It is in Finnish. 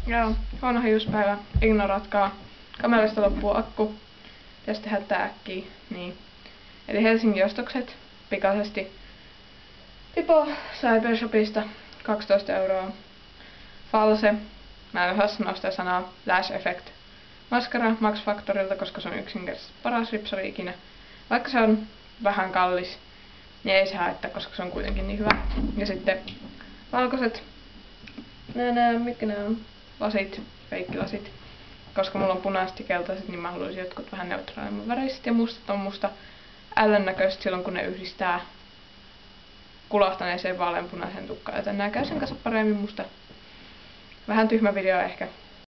Joo, huono hiuspäivä. Ignoratkaa. Kamerasta loppuu akku. Pitäisi tehdä tää äkkiä. Niin. Eli Helsingin ostokset. Pikaisesti. Pipo Cybershopista. 12 €. False. Mä en osaa sanoa sitä sanaa. Lash Effect. Maskara Max Factorilta, koska se on yksinkertaisesti paras ripsari ikinä. Vaikka se on vähän kallis, niin ei se haittaa, koska se on kuitenkin niin hyvä. Ja sitten valkoiset. Mitkä nää on? Lasit, feikkilasit. Koska mulla on punaiset ja keltaiset, niin mä haluaisin jotkut vähän neutraalimman väriset. Ja mustat on musta ällön näköistä silloin, kun ne yhdistää kulahtaneeseen vaaleanpunaiseen tukkaan. Joten nää käy sen kanssa paremmin musta. Vähän tyhmä video ehkä.